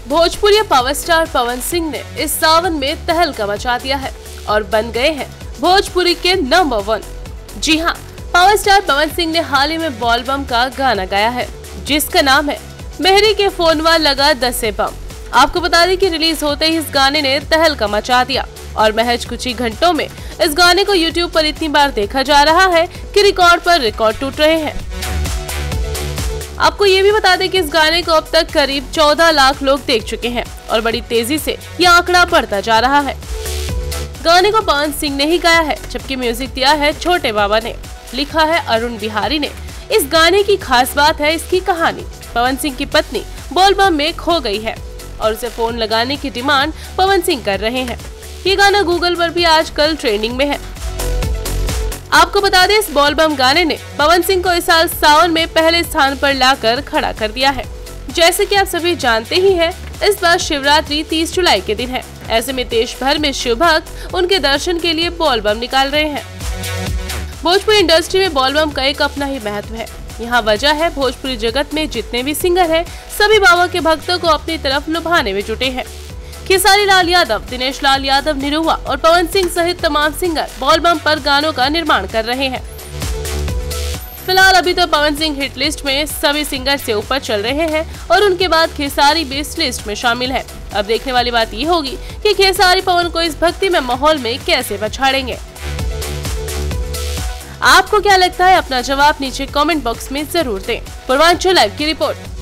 Bhojpuri power star Pawan Singh ने इस सावन में तहलका मचा दिया है और बन गए हैं भोजपुरी के नंबर 1। जी हाँ, पावर स्टार पवन सिंह ने हाल ही में बॉल बम का गाना गाया है, जिसका नाम है मेहरी के फोनवा लगा 10 बम। आपको बता दें कि रिलीज होते ही इस गाने ने तहलका मचा दिया और महज कुछ ही घंटों में इस गाने को यूट्यूब पर इतनी बार देखा जा रहा है कि रिकॉर्ड पर रिकॉर्ड टूट रहे हैं। आपको ये भी बता दें कि इस गाने को अब तक करीब 14 लाख लोग देख चुके हैं और बड़ी तेजी से यह आंकड़ा बढ़ता जा रहा है। गाने को पवन सिंह ने ही गाया है, जबकि म्यूजिक दिया है छोटे बाबा ने। लिखा है अरुण बिहारी ने। इस गाने की खास बात है इसकी कहानी। पवन सिंह की पत्नी बॉल बम में खो गई है और उसे फोन लगाने की डिमांड पवन सिंह कर रहे हैं। ये गाना गूगल पर भी आजकल ट्रेंडिंग में है। आपको बता दें, इस बॉल बम गाने ने पवन सिंह को इस साल सावन में पहले स्थान पर लाकर खड़ा कर दिया है। जैसे कि आप सभी जानते ही हैं, इस बार शिवरात्रि 30 जुलाई के दिन है। ऐसे में देश भर में शिव भक्त उनके दर्शन के लिए बॉल बम निकाल रहे हैं। भोजपुरी इंडस्ट्री में बॉल बम का एक अपना ही महत्व है। यहाँ वजह है, भोजपुरी जगत में जितने भी सिंगर हैं, सभी बाबा के भक्तों को अपनी तरफ लुभाने में जुटे हैं। खेसारी लाल यादव, दिनेश लाल यादव, निरुआ और पवन सिंह सहित तमाम सिंगर बॉल बम पर गानों का निर्माण कर रहे हैं। फिलहाल अभी तो पवन सिंह हिट लिस्ट में सभी सिंगर से ऊपर चल रहे हैं और उनके बाद खेसारी भी इस लिस्ट में शामिल है। अब देखने वाली बात ये होगी कि खेसारी पवन को इस भक्ति में माहौल में कैसे पछाड़ेंगे। आपको क्या लगता है? अपना जवाब नीचे कमेंट बॉक्स में जरूर दें। पूर्वांचल लाइव की रिपोर्ट।